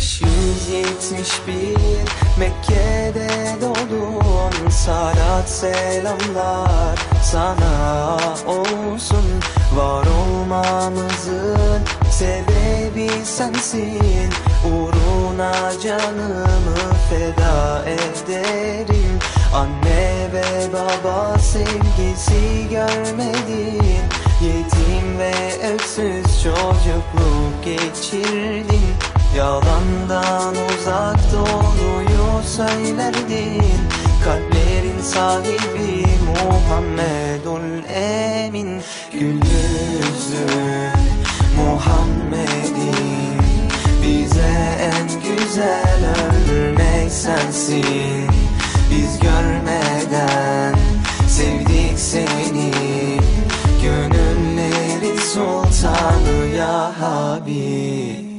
571 Mekke'de doğdun, salat selamlar sana olsun. Var olmamızın sebebi sensin, uğruna canımı feda ederim. Anne ve baba sevgisi görmedin, yetim ve öksüz çocukluk geçirdin. Yalandan uzak doğruyu söylerdin, kalplerin sahibi Muhammedul Emin. Gül yüzlü Muhammed'in bize en güzel örnek sensin. Biz görmeden sevdik seni, gönüllerin sultanı ya Habib.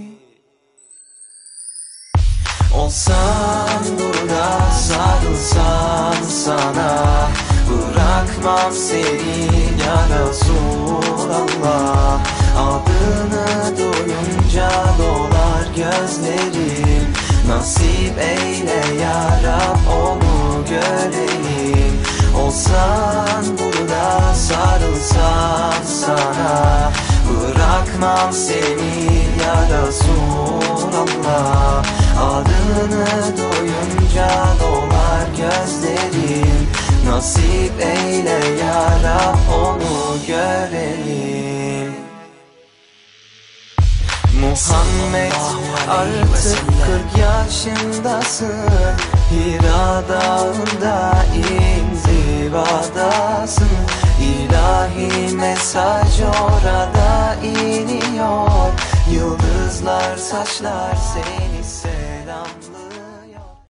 Olsan burada, sarılsam sana, bırakmam seni ya Resulallah. Adını duyunca dolar gözlerim, nasip eyle ya Rab onu görelim. Olsan burada, sarılsam sana, bırakmam seni ya Resulallah. Adını duyunca dolar gözlerim, nasip eyle ya Rab onu görelim. Muhammed artık 40 yaşındasın, Hira dağında inzivadasın. İlahi mesaj orada iniyor, yıldızlar saçlar seni selam.